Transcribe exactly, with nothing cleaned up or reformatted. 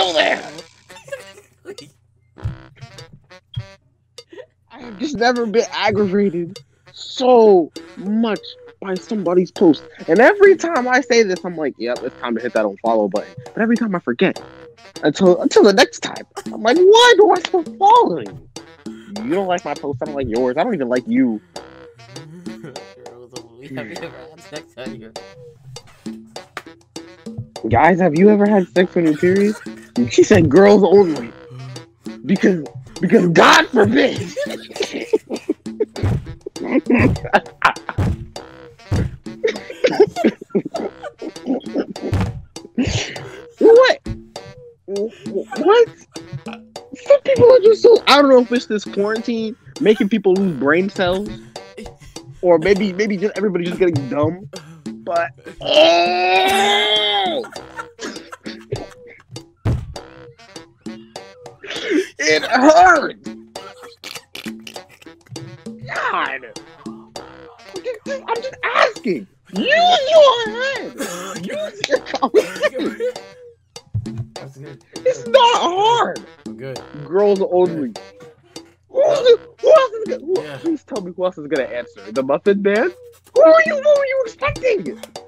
still there. I have just never been aggravated so much by somebody's post. And every time I say this, I'm like, yep, it's time to hit that unfollow button. But every time I forget. Until until the next time. I'm like, why do I still follow you? You don't like my post, I don't like yours. I don't even like you. Guys, have you ever had sex on your period? She said girls only. Because because God forbid. What? What? Some people are just so, I don't know if it's this quarantine making people lose brain cells, or maybe maybe just everybody just getting dumb. But oh! It hurt. God, I'm just asking. Use your head. Use your head. That's good. It's not hard. I'm good. Girls only. Who, who else is gonna? Who, Yeah. Please tell me who else is gonna answer. The Muffin Man? Who are you? Who are you expecting?